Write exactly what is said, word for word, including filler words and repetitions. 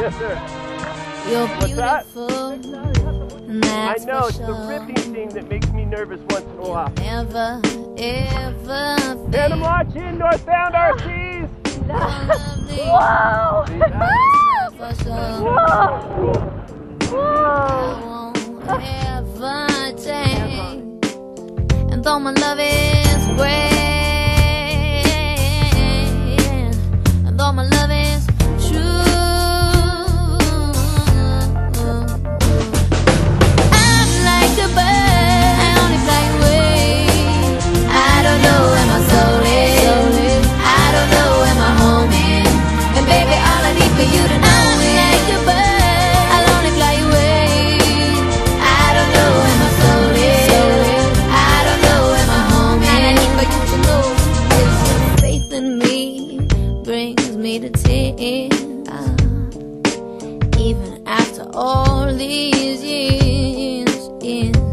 Yes, sir. You're What's that? beautiful. And I that's know, for it's sure. the ripping scene that makes me nervous once in a while. Never, ever And I'm watching Northbound R Cs. Whoa! Whoa! Whoa! Ever change. And though my love is great, and though my love is true, I'm like a bird, I only fly away. I don't know where my soul is, I don't know where my home is. And baby, all I need for you to know I'm like a bird, I'll only fly away. I don't know where my soul is, I don't know where my home is. And I need for you to know this faith in me brings me to tears. Even after all these years, years.